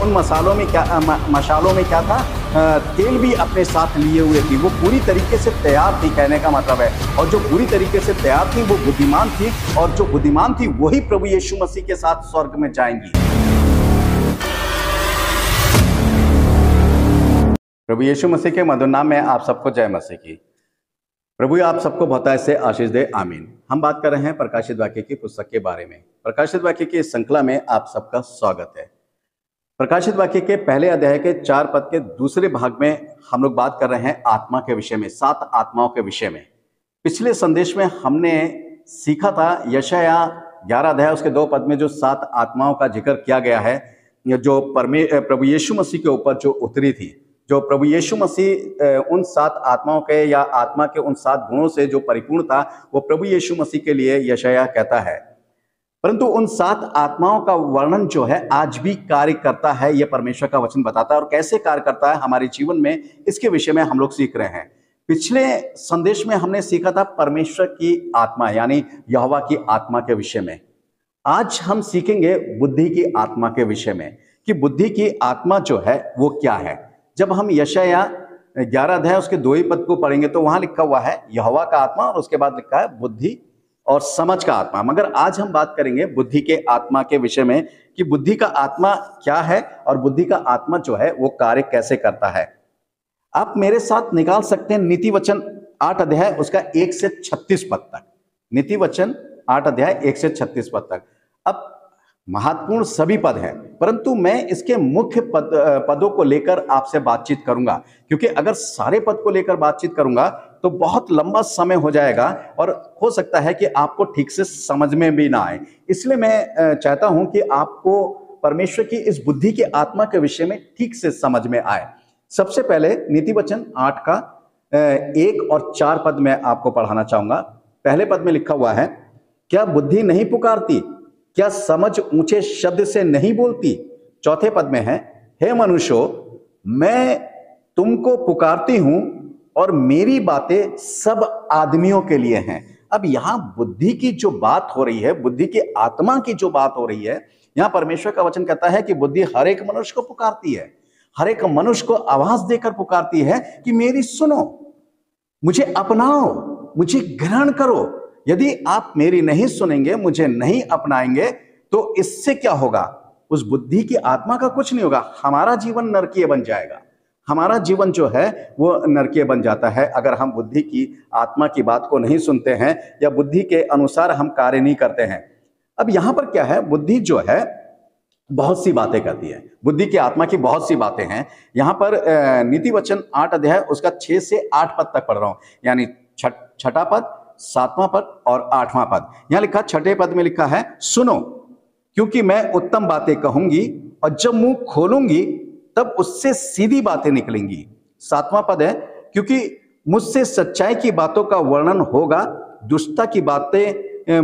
उन मसालों में क्या था, तेल भी अपने साथ लिए हुए थी। वो पूरी तरीके से तैयार थी, कहने का मतलब है। और जो पूरी तरीके से तैयार थी वो बुद्धिमान थी, और जो बुद्धिमान थी वही प्रभु यीशु मसीह के साथ स्वर्ग में जाएंगी। प्रभु यीशु मसीह के मधुर नाम में आप सबको जय मसीह की। प्रभु आप सबको बहुतायत से आशीष दे, आमीन। हम बात कर रहे हैं प्रकाशित वाक्य की पुस्तक के बारे में। प्रकाशित वाक्य की इस श्रृंखला में आप सबका स्वागत है। प्रकाशित वाक्य के पहले अध्याय के 4 पद के दूसरे भाग में हम लोग बात कर रहे हैं आत्मा के विषय में, 7 आत्माओं के विषय में। पिछले संदेश में हमने सीखा था यशाया 11 अध्याय उसके 2 पद में जो 7 आत्माओं का जिक्र किया गया है, जो प्रभु यीशु मसीह के ऊपर जो उतरी थी। जो प्रभु यीशु मसीह उन 7 आत्माओं के या आत्मा के उन 7 गुणों से जो परिपूर्ण था, वो प्रभु यीशु मसीह के लिए यशाया कहता है। परंतु उन 7 आत्माओं का वर्णन जो है आज भी कार्य करता है, यह परमेश्वर का वचन बताता है। और कैसे कार्य करता है हमारे जीवन में, इसके विषय में हम लोग सीख रहे हैं। पिछले संदेश में हमने सीखा था परमेश्वर की आत्मा यानी यहोवा की आत्मा के विषय में। आज हम सीखेंगे बुद्धि की आत्मा के विषय में, कि बुद्धि की आत्मा जो है वो क्या है। जब हम यशाया 11 अध्याय उसके 2 ही पद को पढ़ेंगे तो वहां लिखा हुआ है यहोवा का आत्मा, और उसके बाद लिखा है बुद्धि और समझ का आत्मा। मगर आज हम बात करेंगे बुद्धि के आत्मा के विषय में, कि बुद्धि का आत्मा क्या है और बुद्धि का आत्मा जो है वो कार्य कैसे करता है। आप मेरे साथ निकाल सकते हैं नीति वचन 8 अध्याय उसका 1 से 36 पद तक। नीति वचन 8 अध्याय 1 से 36 पद तक। अब महत्वपूर्ण सभी पद हैं, परंतु मैं इसके मुख्य पदों को लेकर आपसे बातचीत करूंगा, क्योंकि अगर सारे पद को लेकर बातचीत करूंगा तो बहुत लंबा समय हो जाएगा और हो सकता है कि आपको ठीक से समझ में भी ना आए। इसलिए मैं चाहता हूं कि आपको परमेश्वर की इस बुद्धि की आत्मा के विषय में ठीक से समझ में आए। सबसे पहले नीति वचन 8 का 1 और 4 पद में आपको पढ़ाना चाहूंगा। पहले पद में लिखा हुआ है, क्या बुद्धि नहीं पुकारती, क्या समझ ऊंचे शब्द से नहीं बोलती। चौथे पद में है, हे मनुष्यों मैं तुमको पुकारती हूं और मेरी बातें सब आदमियों के लिए हैं। अब यहां बुद्धि की जो बात हो रही है, बुद्धि की आत्मा की जो बात हो रही है, यहां परमेश्वर का वचन कहता है कि बुद्धि हर एक मनुष्य को पुकारती है, हर एक मनुष्य को आवाज देकर पुकारती है कि मेरी सुनो, मुझे अपनाओ, मुझे ग्रहण करो। यदि आप मेरी नहीं सुनेंगे, मुझे नहीं अपनाएंगे, तो इससे क्या होगा? उस बुद्धि की आत्मा का कुछ नहीं होगा। हमारा जीवन नरकीय बन जाएगा। हमारा जीवन जो है वो नरकीय बन जाता है अगर हम बुद्धि की आत्मा की बात को नहीं सुनते हैं या बुद्धि के अनुसार हम कार्य नहीं करते हैं। अब यहां पर क्या है, बुद्धि जो है बहुत सी बातें करती है। बुद्धि की आत्मा की बहुत सी बातें हैं। यहां पर नीति वचन 8 अध्याय उसका 6 से 8 पद तक पढ़ रहा हूं, यानी छठा पद, 7वां पद और 8वां पद। यहां लिखा, छठे पद में लिखा है, सुनो क्योंकि मैं उत्तम बातें कहूंगी और जब मुंह खोलूंगी तब उससे सीधी बातें निकलेंगी। 7वां पद है, क्योंकि मुझसे सच्चाई की बातों का वर्णन होगा, दुष्टता की बातें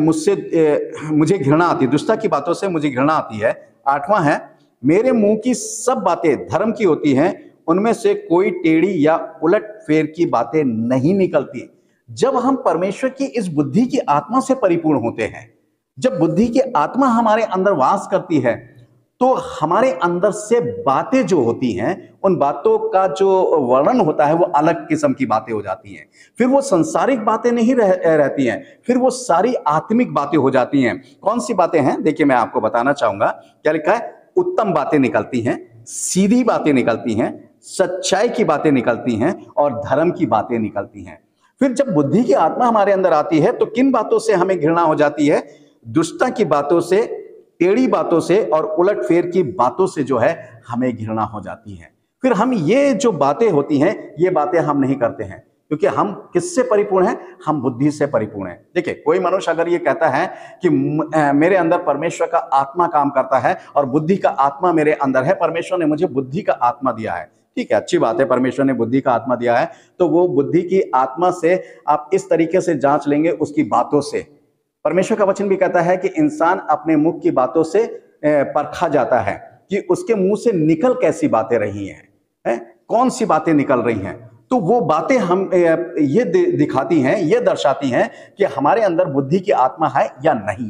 मुझे घृणा आती, दुष्टता की बातों से मुझे घृणा आती है। 8वां है, मेरे मुंह की सब बातें धर्म की होती हैं, उनमें से कोई टेढ़ी या उलट फेर की बातें नहीं निकलती। जब हम परमेश्वर की इस बुद्धि की आत्मा से परिपूर्ण होते हैं, जब बुद्धि की आत्मा हमारे अंदर वास करती है, तो हमारे अंदर से बातें जो होती हैं, उन बातों का जो वर्णन होता है वो अलग किस्म की बातें हो जाती हैं। फिर वो संसारिक बातें नहीं रहती हैं, फिर वो सारी आत्मिक बातें हो जाती हैं। कौन सी बातें हैं? देखिए मैं आपको बताना चाहूंगा। क्या लिखा है? उत्तम बातें निकलती हैं, सीधी बातें निकलती हैं, सच्चाई की बातें निकलती हैं और धर्म की बातें निकलती हैं। फिर जब बुद्धि की आत्मा हमारे अंदर आती है तो किन बातों से हमें घृणा हो जाती है? दुष्टता की बातों से, टेढ़ी बातों से और उलटफेर की बातों से जो है हमें घृणा हो जाती है। फिर हम ये जो बातें होती हैं, ये बातें हम नहीं करते हैं, क्योंकि हम किससे परिपूर्ण हैं? हम बुद्धि से परिपूर्ण हैं। देखिए, कोई मनुष्य अगर ये कहता है कि मेरे अंदर परमेश्वर का आत्मा काम करता है और बुद्धि का आत्मा मेरे अंदर है, परमेश्वर ने मुझे बुद्धि का आत्मा दिया है, ठीक है, अच्छी बात है, परमेश्वर ने बुद्धि का आत्मा दिया है, तो वो बुद्धि की आत्मा से आप इस तरीके से जांच लेंगे उसकी बातों से। परमेश्वर का वचन भी कहता है कि इंसान अपने मुख की बातों से परखा जाता है कि उसके मुंह से निकल कैसी बातें रही हैं, कौन सी बातें निकल रही हैं। तो वो बातें हम ये दिखाती हैं, ये दर्शाती हैं कि हमारे अंदर बुद्धि की आत्मा है या नहीं है।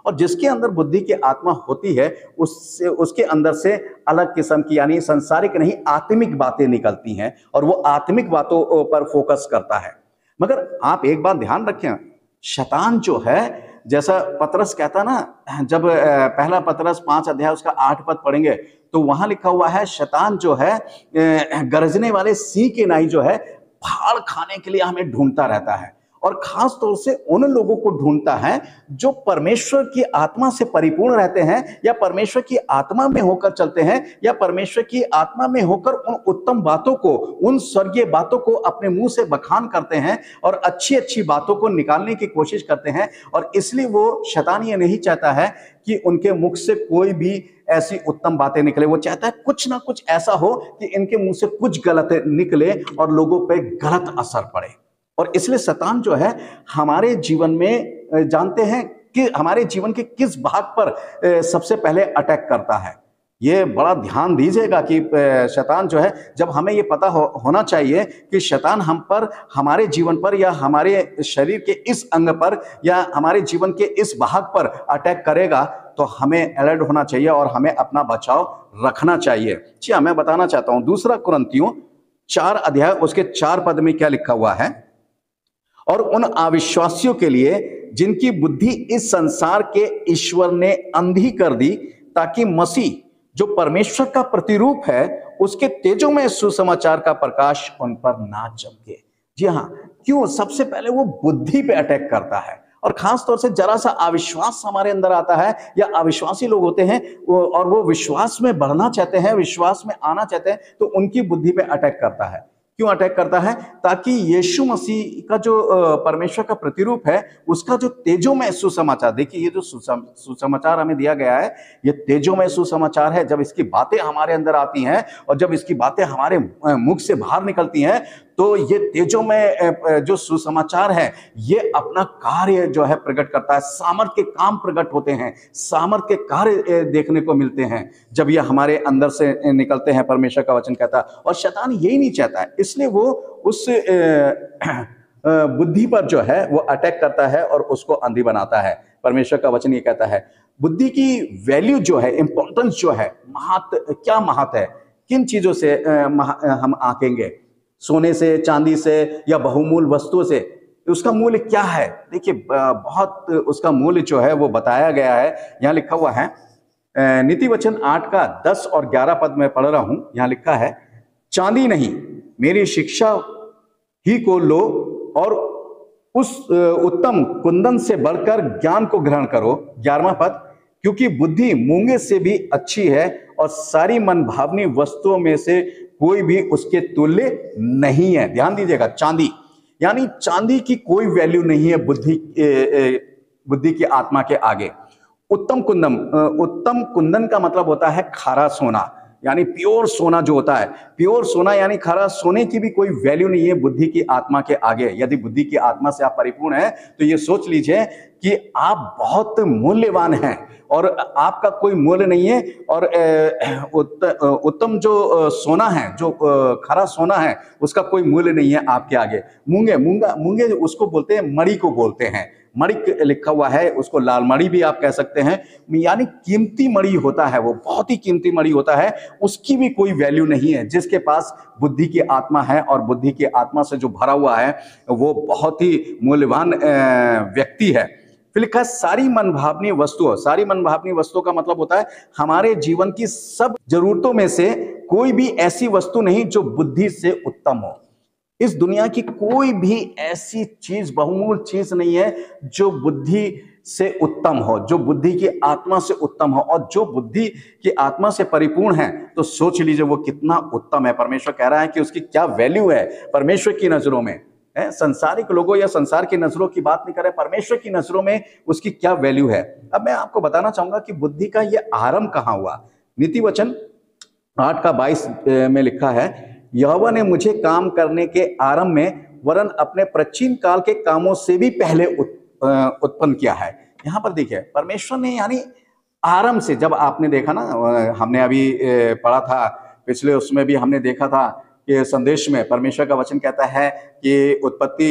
और जिसके अंदर बुद्धि की आत्मा होती है उससे उसके अंदर से अलग किस्म की यानी संसारिक नहीं आत्मिक बातें निकलती हैं और वो आत्मिक बातों पर फोकस करता है। मगर आप एक बात ध्यान रखें, शैतान जो है, जैसा पतरस कहता ना, जब पहला पतरस 5 अध्याय उसका 8 पद पढ़ेंगे तो वहां लिखा हुआ है शैतान जो है गरजने वाले सिंह के नाई जो है फाड़ खाने के लिए हमें ढूंढता रहता है और खास तौर से उन लोगों को ढूंढता है जो परमेश्वर की आत्मा से परिपूर्ण रहते हैं या परमेश्वर की आत्मा में होकर चलते हैं या परमेश्वर की आत्मा में होकर उन उत्तम बातों को, उन स्वर्गीय बातों को अपने मुंह से बखान करते हैं और अच्छी अच्छी बातों को निकालने की कोशिश करते हैं। और इसलिए वो शैतान ये नहीं चाहता है कि उनके मुख से कोई भी ऐसी उत्तम बातें निकले, वो चाहता है कुछ ना कुछ ऐसा हो कि इनके मुंह से कुछ गलत निकले और लोगों पे गलत असर पड़े। और इसलिए शैतान जो है हमारे जीवन में, जानते हैं कि हमारे जीवन के किस भाग पर सबसे पहले अटैक करता है। ये बड़ा ध्यान दीजिएगा कि शैतान जो है, जब हमें ये पता होना चाहिए कि शैतान हम पर, हमारे जीवन पर या हमारे शरीर के इस अंग पर या हमारे जीवन के इस भाग पर अटैक करेगा तो हमें अलर्ट होना चाहिए और हमें अपना बचाव रखना चाहिए। जी हाँ, मैं बताना चाहता हूं 2 कुरिन्थियों 4 अध्याय उसके 4 पद में क्या लिखा हुआ है। और उन अविश्वासियों के लिए जिनकी बुद्धि इस संसार के ईश्वर ने अंधी कर दी, ताकि मसीह जो परमेश्वर का प्रतिरूप है उसके तेजोमय सुसमाचार का प्रकाश उन पर ना चमके। जी हाँ, क्यों? सबसे पहले वो बुद्धि पे अटैक करता है और खास तौर से जरा सा अविश्वास हमारे अंदर आता है या अविश्वासी लोग होते हैं और वो विश्वास में बढ़ना चाहते हैं, विश्वास में आना चाहते हैं, तो उनकी बुद्धि पे अटैक करता है। क्यों अटैक करता है? ताकि यीशु मसीह का जो परमेश्वर का प्रतिरूप है उसका जो तेजोमय सुसमाचार, देखिए ये जो सुसमाचार हमें दिया गया है ये तेजोमय सुसमाचार है। जब इसकी बातें हमारे अंदर आती हैं और जब इसकी बातें हमारे मुख से बाहर निकलती हैं तो ये तेजोमय जो सुसमाचार है ये अपना कार्य जो है प्रकट करता है। सामर्थ के काम प्रकट होते हैं, सामर्थ के कार्य देखने को मिलते हैं जब ये हमारे अंदर से निकलते हैं, परमेश्वर का वचन कहता है। और शैतान यही नहीं चाहता है, इसलिए वो उस बुद्धि पर जो है वो अटैक करता है और उसको अंधी बनाता है। परमेश्वर का वचन ये कहता है बुद्धि की वैल्यू जो है, इंपॉर्टेंस जो है, क्या महत्व है, किन चीजों से हम आंकेंगे, सोने से, चांदी से या बहुमूल्य वस्तुओं से, उसका मूल्य क्या है? देखिए बहुत उसका मूल्य जो है वो बताया गया है। यहाँ लिखा हुआ है नीति वचन 8 का 10 और 11 पद में पढ़ रहा हूं। यहाँ लिखा है चांदी नहीं, मेरी शिक्षा ही को लो और उस उत्तम कुंदन से बढ़कर ज्ञान को ग्रहण करो। 11वां पद, क्योंकि बुद्धि मूंगे से भी अच्छी है और सारी मन भावनी वस्तुओं में से कोई भी उसके तुल्य नहीं है। ध्यान दीजिएगा, चांदी यानी चांदी की कोई वैल्यू नहीं है बुद्धि की आत्मा के आगे। उत्तम कुंदन का मतलब होता है खारा सोना, यानी प्योर सोना जो होता है, प्योर सोना यानी खारा सोने की भी कोई वैल्यू नहीं है बुद्धि की आत्मा के आगे। यदि बुद्धि की आत्मा से आप परिपूर्ण हैं तो ये सोच लीजिए कि आप बहुत मूल्यवान हैं और आपका कोई मूल्य नहीं है। और उत्तम जो सोना है, जो खरा सोना है, उसका कोई मूल्य नहीं है आपके आगे। मूंगे उसको बोलते हैं, मणि को बोलते हैं, मणि लिखा हुआ है, उसको लाल मणि भी आप कह सकते हैं, यानी कीमती मणि होता है, वो बहुत ही कीमती मणि होता है, उसकी भी कोई वैल्यू नहीं है। जिसके पास बुद्धि की आत्मा है और बुद्धि की आत्मा से जो भरा हुआ है वो बहुत ही मूल्यवान व्यक्ति है। फिर लिखा सारी मनभावनी वस्तुओं, सारी मनभावनी वस्तुओं का मतलब होता है हमारे जीवन की सब जरूरतों में से कोई भी ऐसी वस्तु नहीं जो बुद्धि से उत्तम हो। इस दुनिया की कोई भी ऐसी चीज, बहुमूल्य चीज नहीं है जो बुद्धि से उत्तम हो, जो बुद्धि की आत्मा से उत्तम हो। और जो बुद्धि की आत्मा से परिपूर्ण है तो सोच लीजिए वो कितना उत्तम है। परमेश्वर कह रहा है कि उसकी क्या वैल्यू है परमेश्वर की नजरों में। संसारिक लोगों या संसार की नजरों की बात नहीं करें, परमेश्वर की नजरों में उसकी क्या वैल्यू है। अब मैं आपको बताना चाहूंगा कि बुद्धि का ये आरंभ कहां हुआ। नीति वचन 8 का 22 में लिखा है, यहोवा ने मुझे काम करने के आरंभ में वरन अपने प्राचीन काल के कामों से भी पहले उत्पन्न किया है। यहां पर देखिए परमेश्वर ने, यानी आरंभ से, जब आपने देखा ना, हमने अभी पढ़ा था पिछले उसमें भी हमने देखा था कि संदेश में परमेश्वर का वचन कहता है कि उत्पत्ति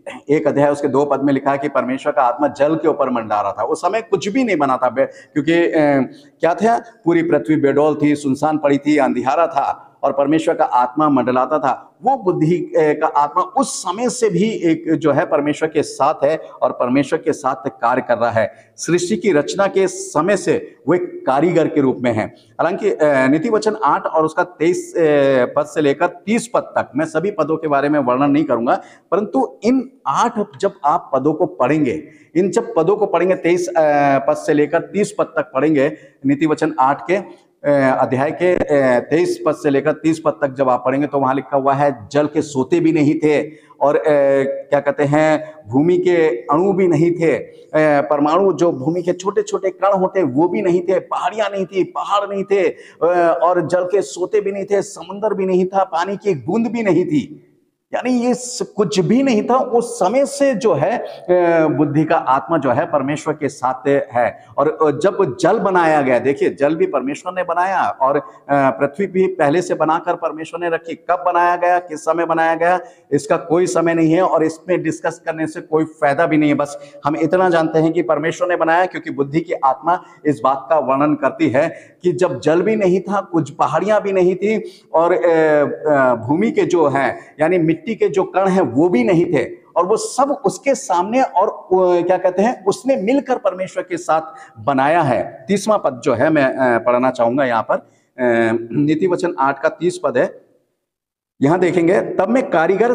एक अध्याय उसके 2 पद में लिखा है कि परमेश्वर का आत्मा जल के ऊपर मंडरा रहा था। उस समय कुछ भी नहीं बना था, क्योंकि क्या था, पूरी पृथ्वी बेडौल थी, सुनसान पड़ी थी, अंधियारा था और परमेश्वर का आत्मा मंडलाता था। वो बुद्धि का आत्मा उस समय से भी एक जो है परमेश्वर के साथ है और परमेश्वर के साथ कार्य कर रहा है। सृष्टि की रचना के समय से वो एक कारीगर के रूप में है। हालांकि नीति वचन 8 और उसका 23 पद से लेकर 30 पद तक, मैं सभी पदों के बारे में वर्णन नहीं करूंगा, परंतु इन 8 जब आप पदों को पढ़ेंगे, इन जब पदों को पढ़ेंगे, 23 पद से लेकर 30 पद तक पढ़ेंगे, नीति वचन 8 के अध्याय के 23 पद से लेकर 30 पद तक जब आप पढ़ेंगे तो वहां लिखा हुआ है जल के सोते भी नहीं थे और क्या कहते हैं, भूमि के अणु भी नहीं थे, परमाणु जो भूमि के छोटे छोटे कण होते वो भी नहीं थे, पहाड़ियां नहीं थी, पहाड़ नहीं थे, और जल के सोते भी नहीं थे, समुद्र भी नहीं था, पानी की एक बूंद भी नहीं थी। यानी ये कुछ भी नहीं था। उस समय से जो है बुद्धि का आत्मा जो है परमेश्वर के साथ है। और जब जल बनाया गया, देखिए जल भी परमेश्वर ने बनाया और पृथ्वी भी पहले से बनाकर परमेश्वर ने रखी। कब बनाया गया, किस समय बनाया गया, इसका कोई समय नहीं है और इसमें डिस्कस करने से कोई फायदा भी नहीं है। बस हम इतना जानते हैं कि परमेश्वर ने बनाया, क्योंकि बुद्धि की आत्मा इस बात का वर्णन करती है कि जब जल भी नहीं था, कुछ पहाड़ियां भी नहीं थी और भूमि के जो है यानी मिट्टी के जो कण हैं वो भी नहीं थे, और वो सब उसके सामने और क्या कहते हैं, उसने मिलकर परमेश्वर के साथ बनाया है। 30वां पद जो है मैं पढ़ना चाहूंगा यहाँ पर, नीति वचन 8 का 30 पद है। यहां देखेंगे, तब मैं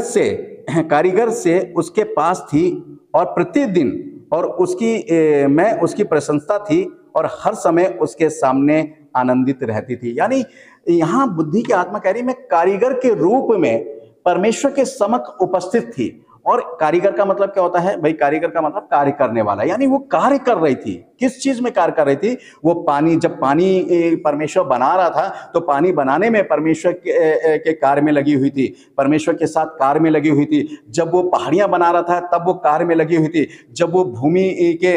कारीगर से उसके पास थी और प्रतिदिन और मैं उसकी प्रशंसा थी और हर समय उसके सामने आनंदित रहती थी। यानी यहां बुद्धि की आत्मा कह रही, मैं कारीगर के रूप में परमेश्वर के समक्ष उपस्थित थी। और कारीगर का मतलब क्या होता है भाई? कारीगर का मतलब कार्य करने वाला, यानी वो कार्य कर रही थी। किस चीज में कार्य कर रही थी? वो पानी, जब पानी परमेश्वर बना रहा था तो पानी बनाने में परमेश्वर के कार्य में लगी हुई थी, परमेश्वर के साथ कार्य में लगी हुई थी। जब वो पहाड़ियां बना रहा था तब वो कार्य में लगी हुई थी। जब वो भूमि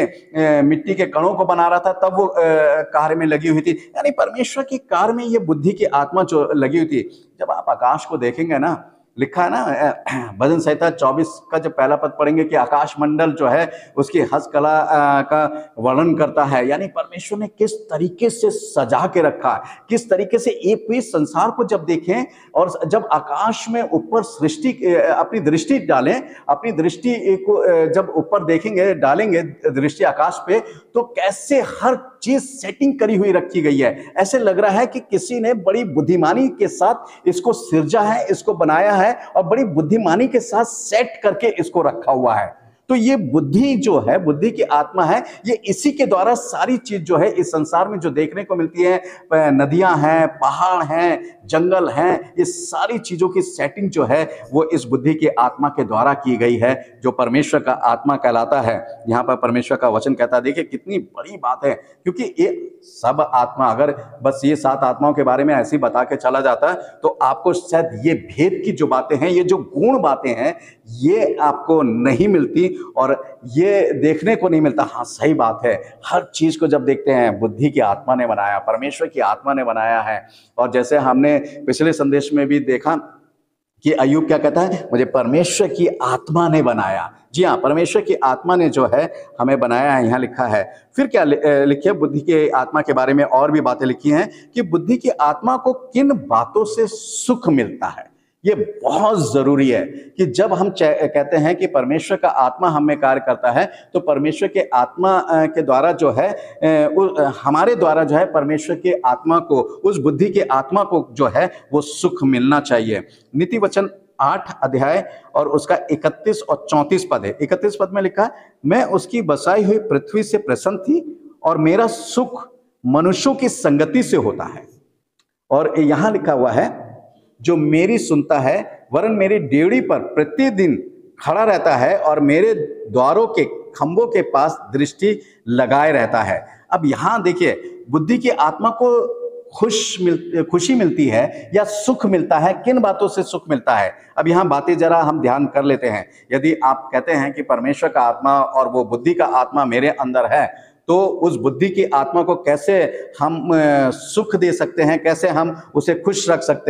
के मिट्टी के कणों को बना रहा था तब वो कार्य में लगी हुई थी। यानी परमेश्वर के कार्य में ये बुद्धि की आत्मा जो लगी हुई थी। जब आप आकाश को देखेंगे ना, लिखा है ना भजन संहिता 24 का जब पहला पद पढ़ेंगे कि आकाश मंडल जो है उसकी हस्तकला का वर्णन करता है। यानी परमेश्वर ने किस तरीके से सजा के रखा, किस तरीके से एक भी संसार को जब देखें और जब आकाश में ऊपर सृष्टि अपनी दृष्टि डालें, अपनी दृष्टि को जब ऊपर देखेंगे, डालेंगे दृष्टि आकाश पे, तो कैसे हर चीज सेटिंग करी हुई रखी गई है। ऐसे लग रहा है कि किसी ने बड़ी बुद्धिमानी के साथ इसको सिरजा है, इसको बनाया है और बड़ी बुद्धिमानी के साथ सेट करके इसको रखा हुआ है। तो ये बुद्धि जो है, बुद्धि की आत्मा है, ये इसी के द्वारा सारी चीज जो है इस संसार में जो देखने को मिलती है, नदियां हैं, पहाड़ हैं, जंगल हैं, ये सारी चीजों की सेटिंग जो है वो इस बुद्धि की आत्मा के द्वारा की गई है, जो परमेश्वर का आत्मा कहलाता है। यहाँ पर परमेश्वर का वचन कहता है, देखिए कितनी बड़ी बात है, क्योंकि ये सब आत्मा, अगर बस ये 7 आत्माओं के बारे में ऐसे ही बता के चला जाता तो आपको शायद ये भेद की जो बातें हैं, ये जो गुण बातें हैं, ये आपको नहीं मिलती और ये देखने को नहीं मिलता। हाँ, सही बात है, हर चीज को जब देखते हैं बुद्धि की आत्मा ने बनाया, परमेश्वर की आत्मा ने बनाया है। और जैसे हमने पिछले संदेश में भी देखा कि अय्यूब क्या कहता है, मुझे परमेश्वर की आत्मा ने बनाया। जी हाँ, परमेश्वर की आत्मा ने जो है हमें बनाया है, यहाँ लिखा है। फिर क्या लिखिए बुद्धि की आत्मा के बारे में और भी बातें लिखी हैं कि बुद्धि की आत्मा को किन बातों से सुख मिलता है। ये बहुत जरूरी है कि जब हम कहते हैं कि परमेश्वर का आत्मा हम में कार्य करता है, तो परमेश्वर के आत्मा के द्वारा जो है हमारे द्वारा जो है परमेश्वर के आत्मा को, उस बुद्धि के आत्मा को जो है वो सुख मिलना चाहिए। नीति वचन 8 अध्याय और उसका 31 और 34 पद है। 31 पद में लिखा है, मैं उसकी बसाई हुई पृथ्वी से प्रसन्न थी और मेरा सुख मनुष्यों की संगति से होता है। और यहां लिखा हुआ है, जो मेरी सुनता है वरन मेरी डेवढ़ी पर प्रतिदिन खड़ा रहता है और मेरे द्वारों के खंभों के पास दृष्टि लगाए रहता है। अब यहां देखिए, बुद्धि की आत्मा को खुशी मिलती है या सुख मिलता है, किन बातों से सुख मिलता है? अब यहाँ बातें जरा हम ध्यान कर लेते हैं। यदि आप कहते हैं कि परमेश्वर का आत्मा और वो बुद्धि का आत्मा मेरे अंदर है, तो उस बुद्धि की आत्मा को कैसे हम सुख दे सकते हैं, कैसे हम उसे खुश रख सकते हैं?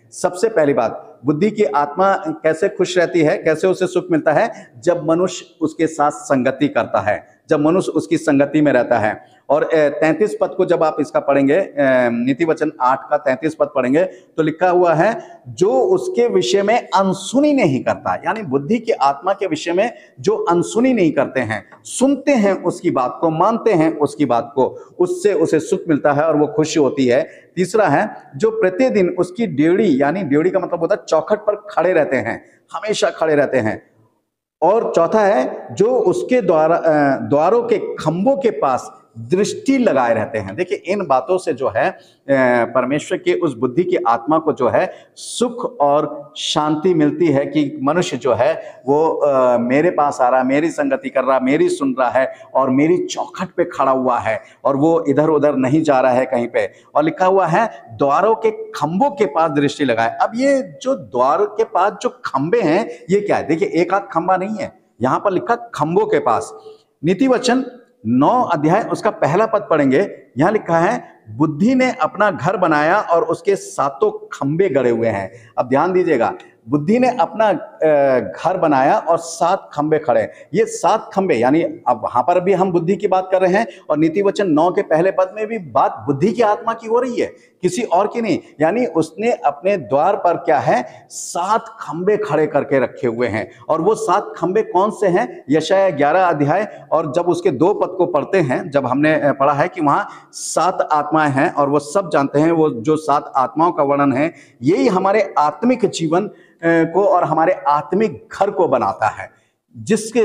सबसे पहली बात, बुद्धि की आत्मा कैसे खुश रहती है, कैसे उसे सुख मिलता है? जब मनुष्य उसके साथ संगति करता है, जब मनुष्य उसकी संगति में रहता है। और 33 पद को जब आप इसका पढ़ेंगे, नीति वचन 8 का 33 पद पढ़ेंगे तो लिखा हुआ है, जो उसके विषय में अनसुनी नहीं करता। यानी बुद्धि की आत्मा के विषय में जो अनसुनी नहीं करते हैं, सुनते हैं उसकी बात को, मानते हैं उसकी बात को, उससे उसे सुख मिलता है और वो खुशी होती है। तीसरा है, जो प्रतिदिन उसकी ड्योढ़ी, यानी ड्योढ़ी का मतलब होता है चौखट पर खड़े रहते हैं, हमेशा खड़े रहते हैं। और चौथा है, जो उसके द्वारों के खंभों के पास दृष्टि लगाए रहते हैं। देखिए, इन बातों से जो है परमेश्वर के उस बुद्धि की आत्मा को जो है सुख और शांति मिलती है कि मनुष्य जो है वो मेरे पास आ रहा है, मेरी संगति कर रहा है, मेरी सुन रहा है और मेरी चौखट पे खड़ा हुआ है और वो इधर उधर नहीं जा रहा है कहीं पे। और लिखा हुआ है, द्वारों के खंभों के पास दृष्टि लगाए। अब ये जो द्वार के पास जो खंभे हैं, ये क्या है? देखिए, एक आध खंभा नहीं है, यहां पर लिखा खंभों के पास। नीति वचन 9 अध्याय उसका पहला पद पढ़ेंगे, यहां लिखा है, बुद्धि ने अपना घर बनाया और उसके सातों खंभे गड़े हुए हैं। अब ध्यान दीजिएगा, बुद्धि ने अपना घर बनाया और 7 खंभे खड़े। ये 7 खंभे, यानी अब वहां पर भी हम बुद्धि की बात कर रहे हैं और नीति वचन 9 के पहले पद में भी बात बुद्धि की आत्मा की हो रही है, किसी और की नहीं। यानी उसने अपने द्वार पर क्या है, 7 खंभे खड़े करके रखे हुए हैं। और वो 7 खंभे कौन से हैं? यशायाह 11 अध्याय और जब उसके 2 पद को पढ़ते हैं, जब हमने पढ़ा है कि वहां 7 आत्माएं हैं और वो सब जानते हैं, वो जो 7 आत्माओं का वर्णन है, यही हमारे आत्मिक जीवन को और हमारे आत्मिक घर को बनाता है। जिसके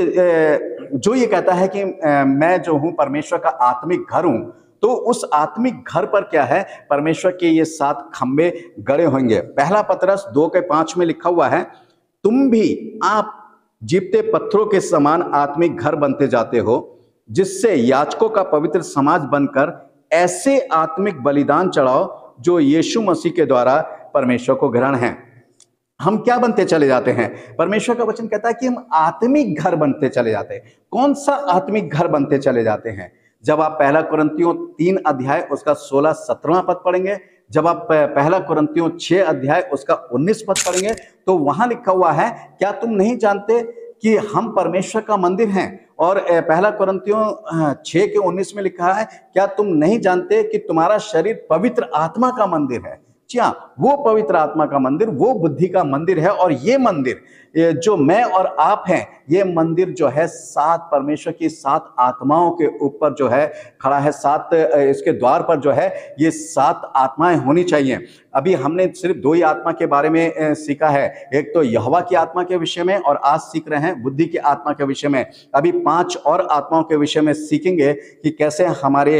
जो ये कहता है कि मैं जो हूं परमेश्वर का आत्मिक घर हूं, तो उस आत्मिक घर पर क्या है, परमेश्वर के ये 7 खंभे गड़े होंगे। पहला पतरस 2 के 5 में लिखा हुआ है, तुम भी आप जीपते पत्थरों के समान आत्मिक घर बनते जाते हो, जिससे याजकों का पवित्र समाज बनकर ऐसे आत्मिक बलिदान चढ़ाओ जो यीशु मसीह के द्वारा परमेश्वर को ग्रहण है। हम क्या बनते चले जाते हैं? परमेश्वर का वचन कहता है कि हम आत्मिक घर बनते चले जाते हैं। कौन सा आत्मिक घर बनते चले जाते हैं? जब आप पहला कुरिन्थियों 3 अध्याय उसका 16-17वां पद पढ़ेंगे, जब आप पहला कुरिन्थियों 6 अध्याय उसका 19 पद पढ़ेंगे, तो वहां लिखा हुआ है, क्या तुम नहीं जानते कि हम परमेश्वर का मंदिर हैं? और पहला कुरिन्थियों 6 के 19 में लिखा है, क्या तुम नहीं जानते कि तुम्हारा शरीर पवित्र आत्मा का मंदिर है? जी हाँ, वो पवित्र आत्मा का मंदिर, वो बुद्धि का मंदिर है। और ये मंदिर जो मैं और आप हैं, ये मंदिर जो है 7 परमेश्वर की 7 आत्माओं के ऊपर जो है खड़ा है। 7 इसके द्वार पर जो है ये 7 आत्माएं होनी चाहिए। अभी हमने सिर्फ 2 ही आत्मा के बारे में सीखा है, एक तो यहोवा की आत्मा के विषय में और आज सीख रहे हैं बुद्धि की आत्मा के विषय में। अभी 5 और आत्माओं के विषय में सीखेंगे कि कैसे हमारे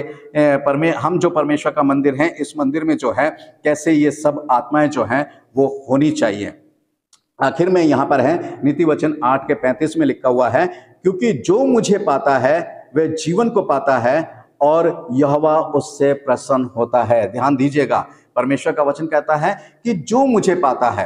हम जो परमेश्वर का मंदिर हैं, इस मंदिर में जो है कैसे ये सब आत्माएं जो हैं वो होनी चाहिए। आखिर में यहां पर है, नीति वचन 8 के 35 में लिखा हुआ है, क्योंकि जो मुझे पाता है वह जीवन को पाता है और यहोवा उससे प्रसन्न होता है। ध्यान दीजिएगा, परमेश्वर का वचन कहता है कि जो मुझे पाता है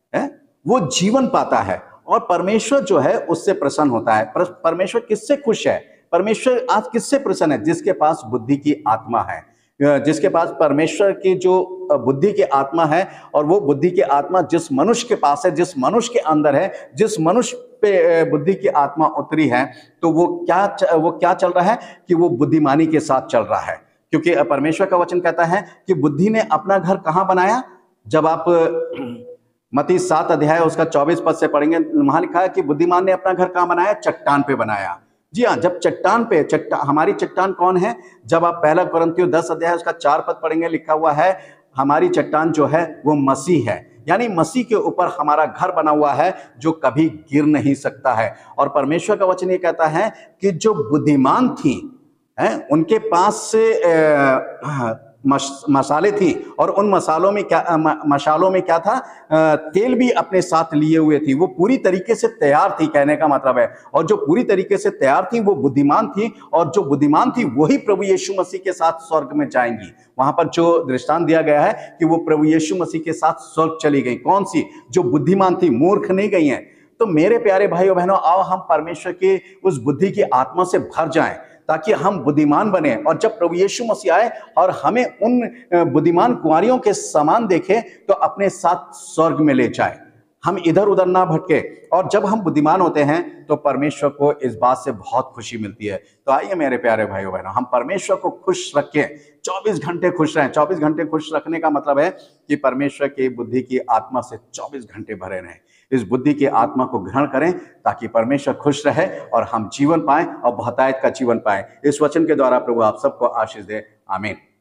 वो जीवन पाता है और परमेश्वर जो है उससे प्रसन्न होता है। परमेश्वर किससे खुश है? परमेश्वर आज किससे प्रसन्न है? जिसके पास बुद्धि की आत्मा है, जिसके पास परमेश्वर की जो बुद्धि की आत्मा है। और वो बुद्धि की आत्मा जिस मनुष्य के पास है, जिस मनुष्य के अंदर है, जिस मनुष्य पे बुद्धि की आत्मा उतरी है, तो वो क्या चल रहा है कि वो बुद्धिमानी के साथ चल रहा है। क्योंकि परमेश्वर का वचन कहता है कि बुद्धि ने अपना घर कहां बनाया? जब आप मत्ती 7 अध्याय उसका 24 पद से पढ़ेंगे, वहां लिखा है कि बुद्धिमान ने अपना घर कहां बनाया? चट्टान पे बनाया। जी हाँ, जब चट्टान पे हमारी चट्टान कौन है? जब आप पहला कुरिन्थियों 10 अध्याय उसका 4 पद पढ़ेंगे, लिखा हुआ है हमारी चट्टान जो है वो मसीह है। यानी मसीह के ऊपर हमारा घर बना हुआ है जो कभी गिर नहीं सकता है। और परमेश्वर का वचन ये कहता है कि जो बुद्धिमान थी उनके पास से मसाले थी और उन मसालों में क्या था? तेल भी अपने साथ लिए हुए थी। वो पूरी तरीके से तैयार थी, कहने का मतलब है। और जो पूरी तरीके से तैयार थी वो बुद्धिमान थी, और जो बुद्धिमान थी वही प्रभु यीशु मसीह के साथ स्वर्ग में जाएंगी। वहां पर जो दृष्टांत दिया गया है कि वो प्रभु यीशु मसीह के साथ स्वर्ग चली गई। कौन सी? जो बुद्धिमान थी, मूर्ख नहीं गई हैं। तो मेरे प्यारे भाइयों बहनों, आओ हम परमेश्वर की उस बुद्धि की आत्मा से भर जाएं, ताकि हम बुद्धिमान बने, और जब प्रभु यीशु मसीह आए और हमें उन बुद्धिमान कुंवारियों के समान देखे तो अपने साथ स्वर्ग में ले जाए, हम इधर उधर ना भटके। और जब हम बुद्धिमान होते हैं तो परमेश्वर को इस बात से बहुत खुशी मिलती है। तो आइए मेरे प्यारे भाइयों बहनों, हम परमेश्वर को खुश रखें, 24 घंटे खुश रहें। 24 घंटे खुश रखने का मतलब है कि परमेश्वर की बुद्धि की आत्मा से 24 घंटे भरे रहें। इस बुद्धि की आत्मा को ग्रहण करें ताकि परमेश्वर खुश रहे और हम जीवन पाएं और बहुतायत का जीवन पाएं। इस वचन के द्वारा प्रभु आप सबको आशीष दे। आमीन।